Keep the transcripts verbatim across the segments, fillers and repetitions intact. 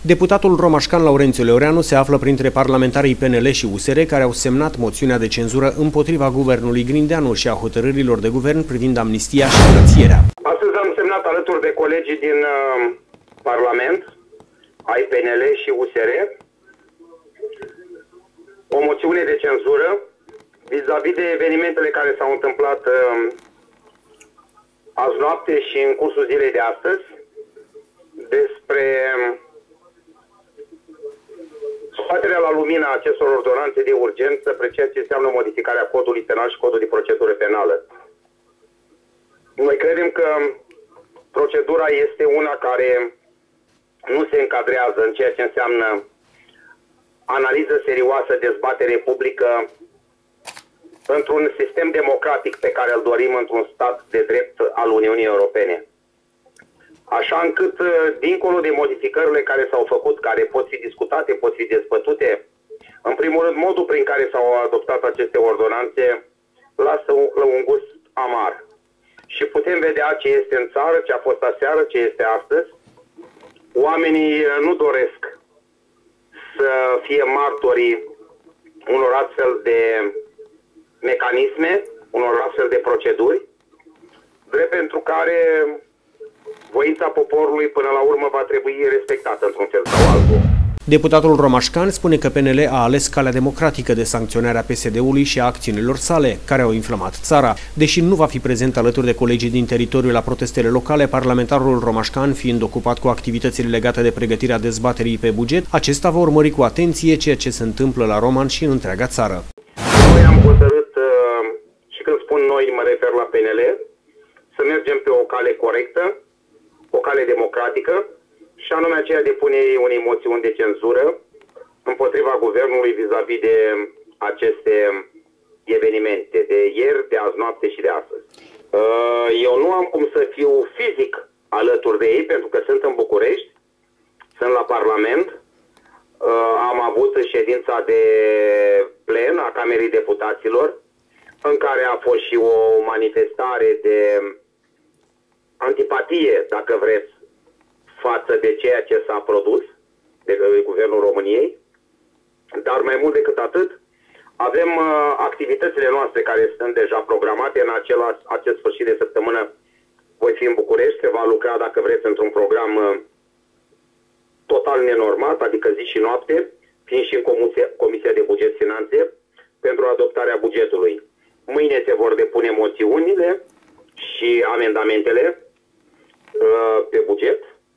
Deputatul romașcan Laurențiu Leoreanu se află printre parlamentarii P N L și U S R care au semnat moțiunea de cenzură împotriva guvernului Grindeanu și a hotărârilor de guvern privind amnistia și curățierea. Astăzi am semnat alături de colegii din uh, Parlament, ai P N L și U S R, o moțiune de cenzură vis-a-vis de evenimentele care s-au întâmplat uh, azi noapte și în cursul zilei de astăzi, despre scoaterea la lumină a acestor ordonanțe de urgență spre ceea ce înseamnă modificarea codului penal și codului de procedură penală. Noi credem că procedura este una care nu se încadrează în ceea ce înseamnă analiză serioasă, dezbatere publică într-un sistem democratic pe care îl dorim într-un stat de drept al Uniunii Europene. Așa încât, dincolo de modificările care s-au făcut, care pot fi discutate, pot fi dezbătute, în primul rând, modul prin care s-au adoptat aceste ordonanțe lasă un, un gust amar. Și putem vedea ce este în țară, ce a fost aseară, ce este astăzi. Oamenii nu doresc să fie martorii unor astfel de mecanisme, unor astfel de proceduri, drept pentru care voința poporului până la urmă va trebui respectată într-un fel sau altul. Deputatul romașcan spune că P N L a ales calea democratică de sancționare a P S D-ului și a acțiunilor sale, care au inflamat țara. Deși nu va fi prezent alături de colegii din teritoriu la protestele locale, parlamentarul romașcan, fiind ocupat cu activitățile legate de pregătirea dezbaterii pe buget, acesta va urmări cu atenție ceea ce se întâmplă la Roman și în întreaga țară. Noi am hotărât, și când spun noi, mă refer la P N L, să mergem pe o cale corectă, o cale democratică, și anume aceea de pune unei moțiuni de cenzură împotriva guvernului vis-a-vis de aceste evenimente de ieri, de azi noapte și de astăzi. Eu nu am cum să fiu fizic alături de ei, pentru că sunt în București, sunt la Parlament, am avut ședința de plen a Camerei Deputaților, în care a fost și o manifestare de antipatie, dacă vreți, față de ceea ce s-a produs de Guvernul României, dar mai mult decât atât, avem uh, activitățile noastre care sunt deja programate. În acela, acest sfârșit de săptămână voi fi în București, se va lucra, dacă vreți, într-un program uh, total nenormat, adică zi și noapte, fiind și în Comisia, Comisia de Buget Finanțe, pentru adoptarea bugetului. Mâine se vor depune moțiunile și amendamentele uh, pe buget.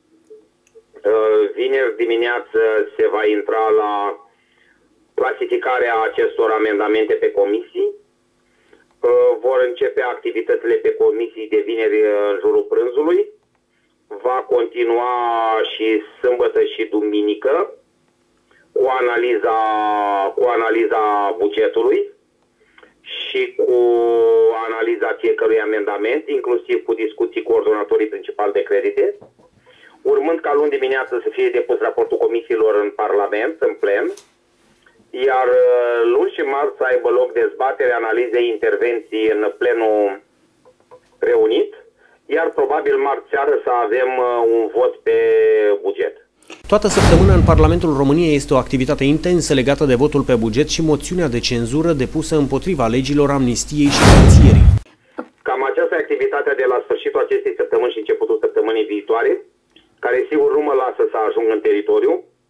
Vineri dimineață se va intra la clasificarea acestor amendamente pe comisii. Vor începe activitățile pe comisii de vineri în jurul prânzului. Va continua și sâmbătă și duminică cu analiza, cu analiza bugetului și cu analiza fiecărui amendament, inclusiv cu discuții cu coordonatorii principali de credite, urmând ca luni dimineață să fie depus raportul comisiilor în Parlament, în plen, iar luni și marți să aibă loc dezbatere, analize, intervenții în plenul reunit, iar probabil marți seară să avem un vot pe buget. Toată săptămâna în Parlamentul României este o activitate intensă legată de votul pe buget și moțiunea de cenzură depusă împotriva legilor amnistiei și curățierii. Cam aceasta e activitatea de la sfârșitul acestei săptămâni și începutul săptămânii viitoare, care sigur nu mă lasă să ajung în teritoriu,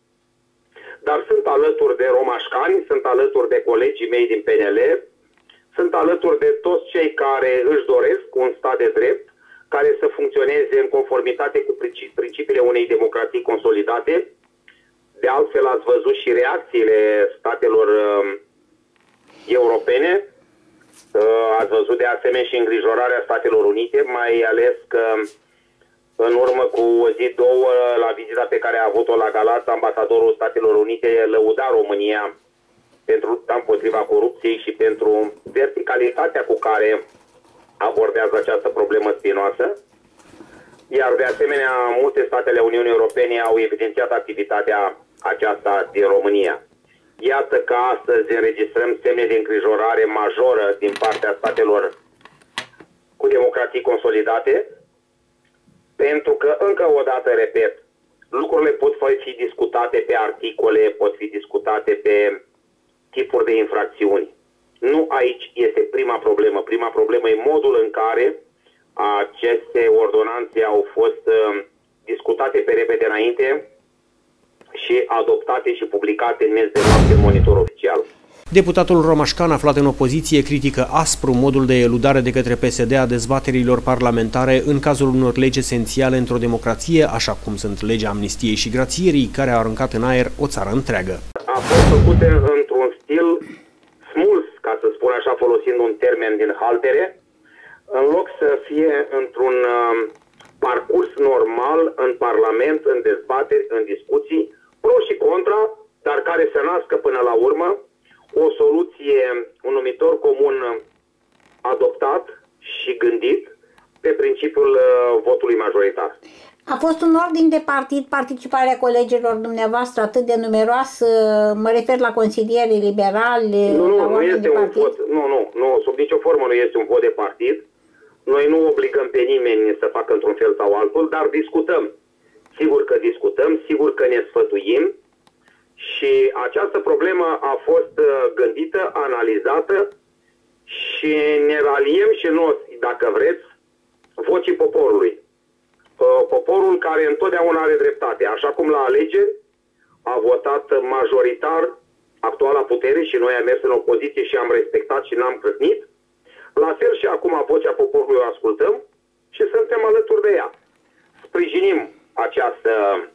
dar sunt alături de romașcani, sunt alături de colegii mei din P N L, sunt alături de toți cei care își doresc un stat de drept, care să funcționeze în conformitate cu principiile unei democrații consolidate. De altfel ați văzut și reacțiile statelor uh, europene, uh, ați văzut de asemenea și îngrijorarea Statelor Unite, mai ales că în urmă cu o zi, două, la vizita pe care a avut-o la Galați, ambasadorul Statelor Unite lăuda România pentru lupta împotriva corupției și pentru verticalitatea cu care abordează această problemă spinoasă. Iar de asemenea, multe statele Uniunii Europene au evidențiat activitatea aceasta din România. Iată că astăzi înregistrăm semne de îngrijorare majoră din partea statelor cu democrații consolidate, pentru că, încă o dată, repet, lucrurile pot fi discutate discutate pe articole, pot fi discutate pe tipuri de infracțiuni. Nu aici este prima problemă. Prima problemă e modul în care aceste ordonanțe au fost uh, discutate pe repede înainte și adoptate și publicate în mes de noapte în monitor oficial. Deputatul Romașcan, aflat în opoziție, critică aspru modul de eludare de către P S D a dezbaterilor parlamentare în cazul unor legi esențiale într-o democrație, așa cum sunt legea amnistiei și grațierii, care a aruncat în aer o țară întreagă. A fost făcute într-un stil smuls, ca să spun așa, folosind un termen din haltere, în loc să fie într-un uh, parcurs normal în Parlament, în dezbateri, în discuții, pro și contra, dar care să nască până la urmă o soluție, un numitor comun adoptat și gândit pe principiul uh, votului majoritar. A fost un ordin de partid participarea colegilor dumneavoastră atât de numeroasă, mă refer la consilierii liberali? Nu, nu, nu este un vot, nu, nu, nu, sub nicio formă nu este un vot de partid. Noi nu obligăm pe nimeni să facă într-un fel sau altul, dar discutăm. Sigur că discutăm, sigur că ne sfătuim și această problemă a fost gândită, analizată și ne raliem și noi, dacă vreți, vocii poporului. Poporul care întotdeauna are dreptate. Așa cum la alegeri a votat majoritar actuala putere și noi am mers în opoziție și am respectat și n-am crătnit, la fel și acum vocea poporului o ascultăm și suntem alături de ea. Sprijinim această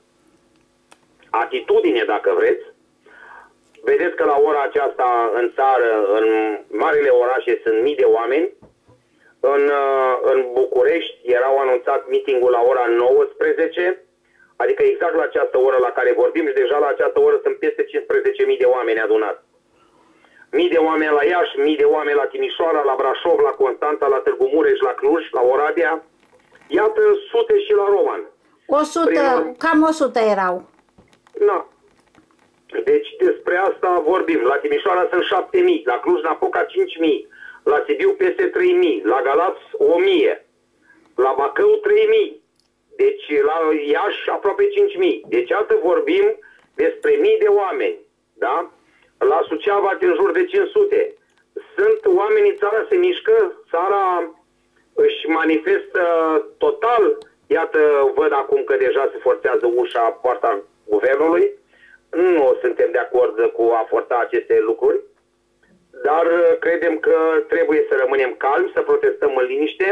atitudine, dacă vreți. Vedeți că la ora aceasta în țară, în marile orașe, sunt mii de oameni. În, în București erau anunțat meeting-ul la ora nouăsprezece, adică exact la această oră la care vorbim și deja la această oră sunt peste cincisprezece mii de oameni adunați. Mii de oameni la Iași, mii de oameni la Timișoara, la Brașov, la Constanța, la Târgu Mureș, la Cluj, la Oradea. Iată sute și la Roman. o sută, Prin... cam o sută erau. Na. Deci despre asta vorbim. La Timișoara sunt șapte mii, la Cluj-Napoca cinci mii, la Sibiu peste trei mii, la Galați o mie, la Bacău trei mii, deci la Iași aproape cinci mii. Deci iată vorbim despre mii de oameni, da? La Suceava în jur de cinci sute. Sunt oamenii, țara se mișcă, țara își manifestă total. Iată, văd acum că deja se forțează ușa, poarta guvernului. Nu suntem de acord cu a forța aceste lucruri, dar credem că trebuie să rămânem calmi, să protestăm în liniște,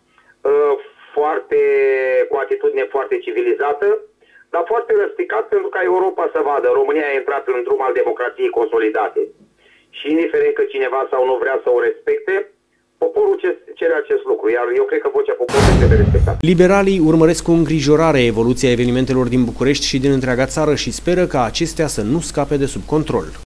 foarte, cu atitudine foarte civilizată, dar foarte răspicat pentru ca Europa să vadă. România a intrat în drum al democrației consolidate. Și indiferent că cineva sau nu vrea să o respecte, poporul cere acest lucru, iar eu cred că vocea poporului trebuie respectată. Liberalii urmăresc cu îngrijorare evoluția evenimentelor din București și din întreaga țară și speră ca acestea să nu scape de sub control.